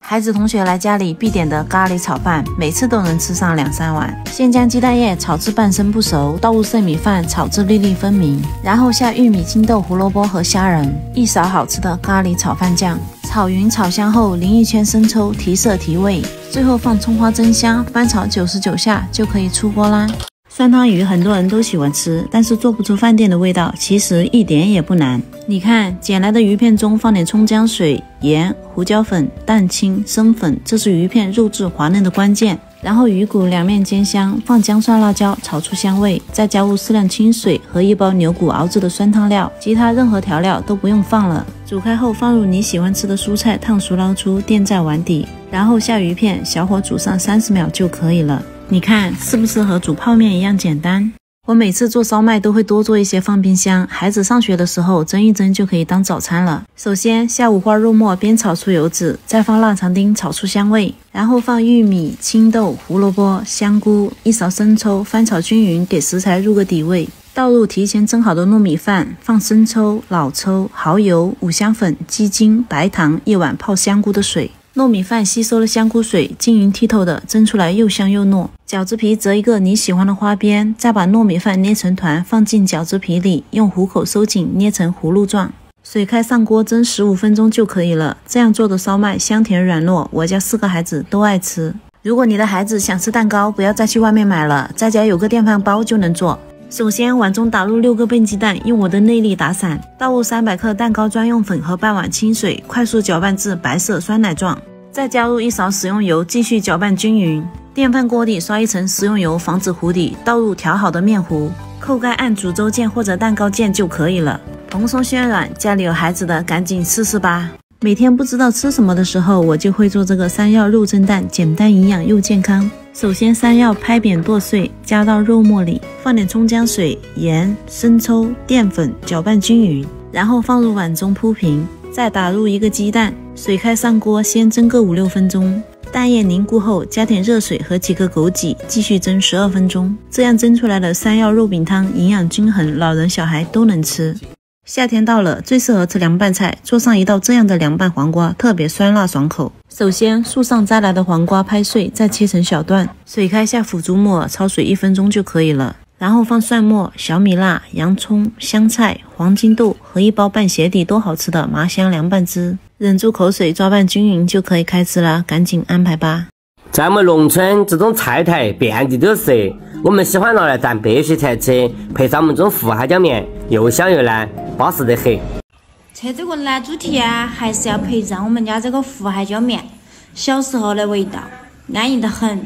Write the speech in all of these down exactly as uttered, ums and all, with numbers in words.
孩子同学来家里必点的咖喱炒饭，每次都能吃上两三碗。先将鸡蛋液炒至半生不熟，倒入剩米饭炒至粒粒分明，然后下玉米、青豆、胡萝卜和虾仁，一勺好吃的咖喱炒饭酱，炒匀炒香后淋一圈生抽提色提味，最后放葱花增香，翻炒九十九下就可以出锅啦。酸汤鱼很多人都喜欢吃，但是做不出饭店的味道，其实一点也不难。你看，捡来的鱼片中放点葱姜水、盐、胡椒粉、蛋清、生粉，这是鱼片肉质滑嫩的关键。然后鱼骨两面煎香，放姜蒜辣椒炒出香味，再加入适量清水和一包牛骨熬制的酸汤料，其他任何调料都不用放了。煮开后放入你喜欢吃的蔬菜，烫熟捞出，垫在碗底，然后下鱼片，小火煮上三十秒就可以了。你看是不是和煮泡面一样简单？我每次做烧麦都会多做一些放冰箱，孩子上学的时候蒸一蒸就可以当早餐了。首先下五花肉末煸炒出油脂，再放腊肠丁炒出香味，然后放玉米、青豆、胡萝卜、香菇，一勺生抽，翻炒均匀，给食材入个底味。倒入提前蒸好的糯米饭，放生抽、老抽、蚝油、五香粉、鸡精、白糖，一碗泡香菇的水。糯米饭吸收了香菇水，晶莹剔透的，蒸出来又香又糯。饺子皮折一个你喜欢的花边，再把糯米饭捏成团放进饺子皮里，用虎口收紧，捏成葫芦状。水开上锅蒸十五分钟就可以了。这样做的烧麦香甜软糯，我家四个孩子都爱吃。如果你的孩子想吃蛋糕，不要再去外面买了，在家有个电饭煲就能做。首先碗中打入六个笨鸡蛋，用我的内力打散，倒入三百克蛋糕专用粉和半碗清水，快速搅拌至白色酸奶状，再加入一勺食用油，继续搅拌均匀。电饭锅底刷一层食用油，防止糊底，倒入调好的面糊，扣盖按煮粥键或者蛋糕键就可以了。蓬松暄软，家里有孩子的赶紧试试吧。每天不知道吃什么的时候，我就会做这个山药肉蒸蛋，简单营养又健康。首先山药拍扁剁碎，加到肉末里，放点葱姜水、盐、生抽、淀粉，搅拌均匀，然后放入碗中铺平，再打入一个鸡蛋，水开上锅，先蒸个五六分钟。蛋液凝固后，加点热水和几个枸杞，继续蒸十二分钟。这样蒸出来的山药肉饼汤营养均衡，老人小孩都能吃。夏天到了，最适合吃凉拌菜，做上一道这样的凉拌黄瓜，特别酸辣爽口。首先树上摘来的黄瓜拍碎，再切成小段，水开下腐竹木耳，焯水一分钟就可以了。然后放蒜末、小米辣、洋葱、香菜、黄金豆和一包拌鞋底都好吃的麻香凉拌汁，忍住口水抓拌均匀就可以开吃了，赶紧安排吧。 在我们农村，这种菜台遍地都是，我们喜欢拿来蘸白雪菜吃，配上我们这种腐海椒面，又香又烂，巴适得很。 吃这个懒猪蹄啊，还是要配上我们家这个腐海椒面，小时候的味道，安逸得很。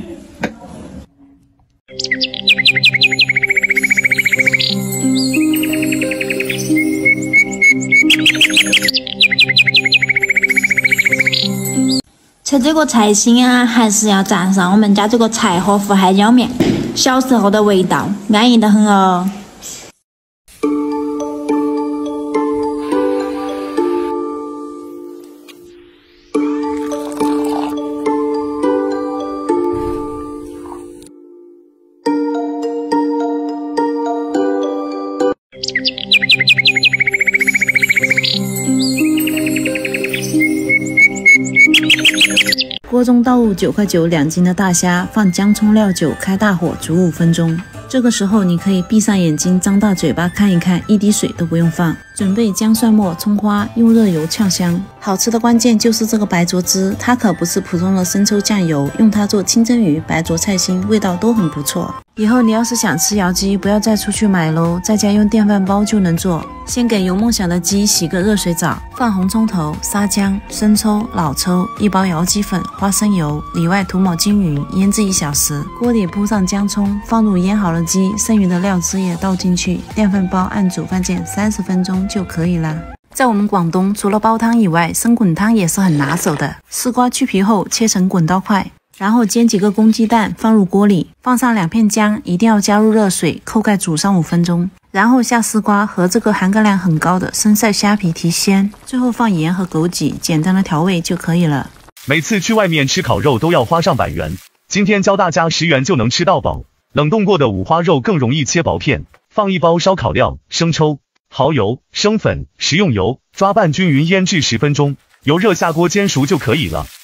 吃这个菜心啊，还是要蘸上我们家这个菜和腐海椒面，小时候的味道，安逸得很哦。 锅中倒入九块九两斤的大虾，放姜葱料酒，开大火煮五分钟。这个时候你可以闭上眼睛，张大嘴巴看一看，一滴水都不用放。准备姜蒜末、葱花，用热油炝香。好吃的关键就是这个白灼汁，它可不是普通的生抽酱油，用它做清蒸鱼、白灼菜心，味道都很不错。以后你要是想吃窑鸡，不要再出去买喽，在家用电饭煲就能做。先给有梦想的鸡洗个热水澡，放红葱头、沙姜、生抽、老抽，一包窑鸡粉、花生油，里外涂抹均匀，腌制一小时。锅底铺上姜葱，放入腌好了鸡，剩余的料汁也倒进去，电饭煲按煮饭键三十分钟就可以啦。在我们广东，除了煲汤以外，生滚汤也是很拿手的。丝瓜去皮后切成滚刀块，然后煎几个公鸡蛋放入锅里，放上两片姜，一定要加入热水，扣盖煮上五分钟。然后下丝瓜和这个含钙量很高的生晒虾皮提鲜，最后放盐和枸杞，简单的调味就可以了。 每次去外面吃烤肉都要花上百元，今天教大家十元就能吃到饱。冷冻过的五花肉更容易切薄片，放一包烧烤料、生抽、蚝油、生粉、食用油，抓拌均匀腌制十分钟，油热下锅煎熟就可以了。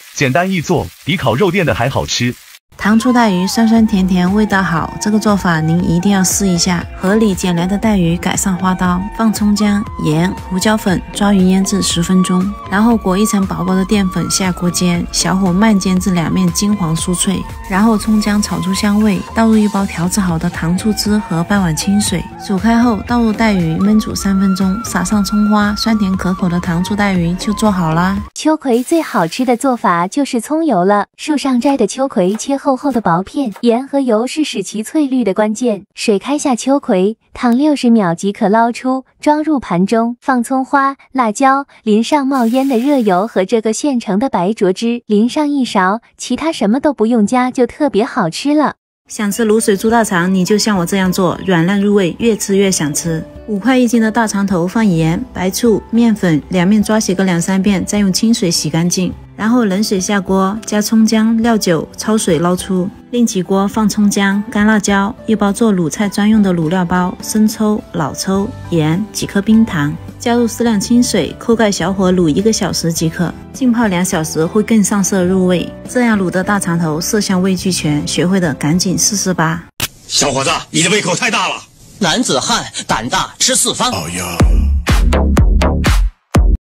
简单易做，比烤肉店的还好吃。 糖醋带鱼酸酸甜甜，味道好，这个做法您一定要试一下。合理减量的带鱼改上花刀，放葱姜、盐、胡椒粉，抓匀腌制十分钟，然后裹一层薄薄的淀粉下锅煎，小火慢煎至两面金黄酥脆，然后葱姜炒出香味，倒入一包调制好的糖醋汁和半碗清水，煮开后倒入带鱼焖煮三分钟，撒上葱花，酸甜可口的糖醋带鱼就做好啦。 秋葵最好吃的做法就是葱油了，树上摘的秋葵切厚厚的薄片，盐和油是使其翠绿的关键。水开下秋葵，烫六十秒即可捞出，装入盘中，放葱花、辣椒，淋上冒烟的热油和这个现成的白灼汁，淋上一勺，其他什么都不用加，就特别好吃了。 想吃卤水猪大肠，你就像我这样做，软烂入味，越吃越想吃。五块一斤的大肠头，放盐、白醋、面粉，两面抓洗个两三遍，再用清水洗干净，然后冷水下锅，加葱姜、料酒，焯水捞出。另起锅放葱姜、干辣椒，一包做卤菜专用的卤料包，生抽、老抽、盐，几颗冰糖，加入适量清水，扣盖小火卤一个小时即可。浸泡两小时会更上色入味。这样卤的大肠头色香味俱全，学会的赶紧试试吧。 小伙子，你的胃口太大了。 男子汉胆大吃四方。 哦哟。